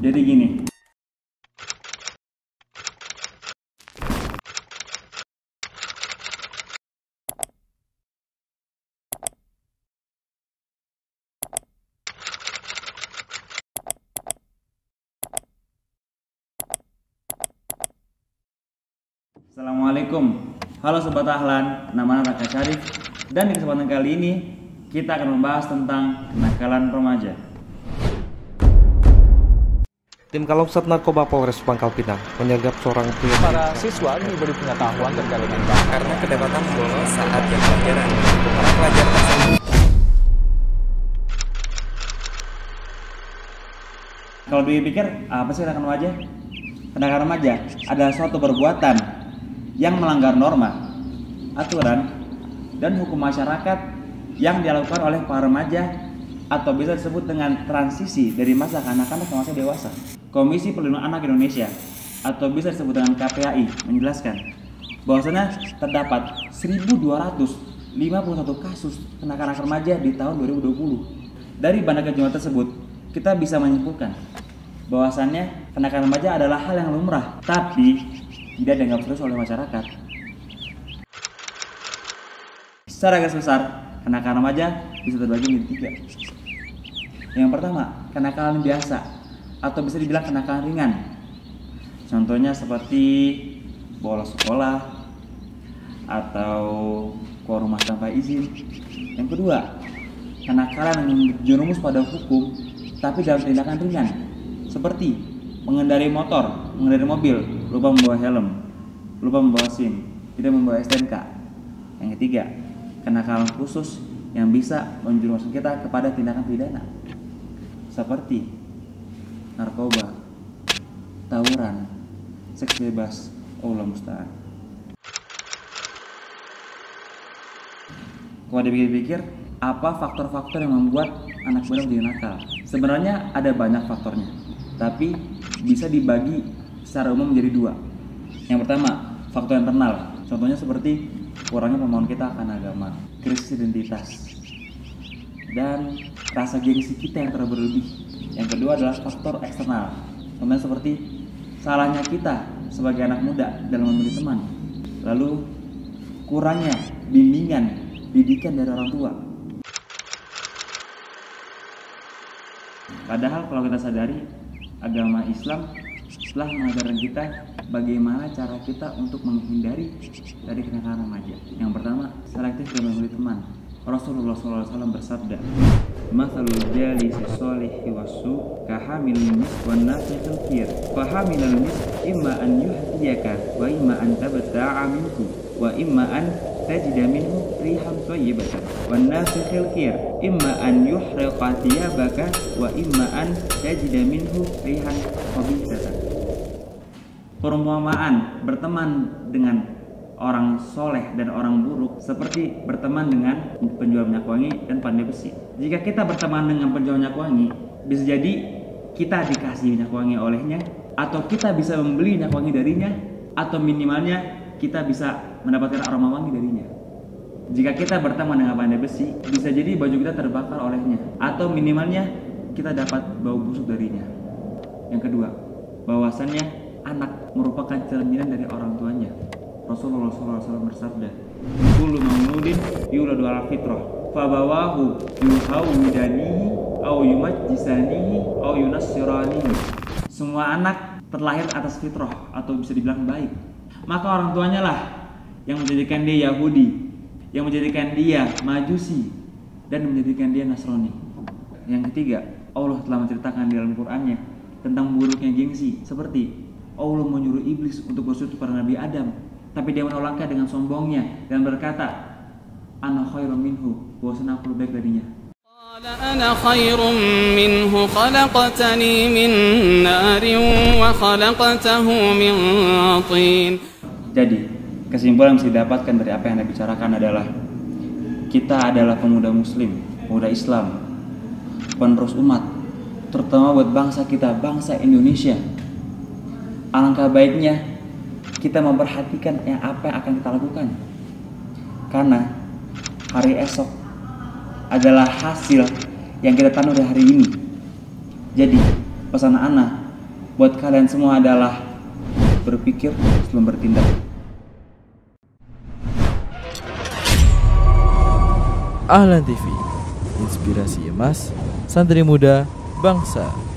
Jadi gini. Assalamualaikum. Halo Sobat Ahlan, nama Raka Syarif. Dan di kesempatan kali ini kita akan membahas tentang kenakalan remaja. Tim Kalopsat Narkoba Polres Pangkal Pinang menyergap seorang pria. Para siswa diberi pengetahuan terkait dengan karena kedapatan bolos saat jam pelajaran. Para pelajar tersebut. Kalau dipikir, apa sih kenakalan remaja? Kenakalan remaja adalah suatu perbuatan yang melanggar norma, aturan, dan hukum masyarakat yang dilakukan oleh para remaja atau bisa disebut dengan transisi dari masa kanak-kanak ke masa dewasa. Komisi Perlindungan Anak Indonesia atau bisa disebut dengan KPAI menjelaskan bahwasanya terdapat 1.251 kasus kenakalan remaja di tahun 2020. Dari banyaknya jumlah tersebut, kita bisa menyimpulkan bahwasannya kenakalan remaja adalah hal yang lumrah, tapi tidak dianggap serius oleh masyarakat. Secara garis besar, kenakalan remaja bisa terbagi menjadi 3. Yang pertama, kenakalan biasa atau bisa dibilang kenakalan ringan. Contohnya seperti bolos sekolah atau keluar rumah tanpa izin. Yang kedua, kenakalan yang berjerumus pada hukum tapi dalam tindakan ringan, seperti mengendarai motor, mengendarai mobil, lupa membawa helm, lupa membawa SIM, tidak membawa STNK. Yang ketiga, kenakalan khusus yang bisa menjerumuskan kita kepada tindakan pidana, seperti narkoba, tawuran, seks bebas, Allah musta'an. Kalau dipikir-pikir, apa faktor-faktor yang membuat anak muda menjadi nakal? Sebenarnya ada banyak faktornya, tapi bisa dibagi secara umum menjadi 2. Yang pertama, faktor internal. Contohnya seperti kurangnya pemahaman kita akan agama, krisis identitas, dan rasa gengsi kita yang terlalu berlebih. Yang kedua adalah faktor eksternal. Contohnya seperti salahnya kita sebagai anak muda dalam memilih teman, lalu kurangnya bimbingan, didikan dari orang tua. Padahal kalau kita sadari, agama Islam telah mengajarkan kita bagaimana cara kita untuk menghindari dari kenakalan remaja. Yang pertama, selektif dalam memilih teman. Rasulullah SAW bersabda, "Matsalul jalisi sholihi wasu kahamilil misk wan nafikhil kir. Fahamilul misk imma an yuhdiyaka wa imma an tabta'a minhu wa imma an tajida minhu rihan thayyibatan wan nafikhil kir imma an yuhriqa thiyabaka wa imma an tajida minhu rihan khabithatan." Perumpamaan berteman dengan orang soleh dan orang buruk seperti berteman dengan penjual minyak wangi dan pandai besi. Jika kita berteman dengan penjual minyak wangi, bisa jadi kita dikasih minyak wangi olehnya, atau kita bisa membeli minyak wangi darinya, atau minimalnya kita bisa mendapatkan aroma wangi darinya. Jika kita berteman dengan pandai besi, bisa jadi baju kita terbakar olehnya, atau minimalnya kita dapat bau busuk darinya. Yang kedua, bahwasannya anak merupakan cerminan dari orang tuanya. Rasulullah SAW bersabda, "Kullu mauludin yuladu ala fitrah, fabawahu yuhawidanihi au yumajjisanihi au yunassiranihi." Semua anak terlahir atas fitrah atau bisa dibilang baik. Maka orang tuanya lah yang menjadikan dia Yahudi, yang menjadikan dia Majusi, dan menjadikan dia Nasrani. Yang ketiga, Allah telah menceritakan di dalam Qur'annya tentang buruknya gengsi, seperti Allah menyuruh iblis untuk bersujud kepada Nabi Adam, tapi dia menolaknya dengan sombongnya dan berkata, "Ana khairum minhu," bahwasanya aku lebih baik darinya. Qala ana khairum minhu khalaqtani min narin wa khalaqtahu min tin. Jadi, kesimpulan yang bisa didapatkan dari apa yang Anda bicarakan adalah kita adalah pemuda muslim, pemuda Islam, penerus umat, terutama buat bangsa kita, bangsa Indonesia. Alangkah baiknya kita memperhatikan apa yang akan kita lakukan, karena hari esok adalah hasil yang kita tanam dari hari ini. Jadi pesan Ana buat kalian semua adalah berpikir sebelum bertindak. Ahlan TV, inspirasi emas, santri muda, bangsa.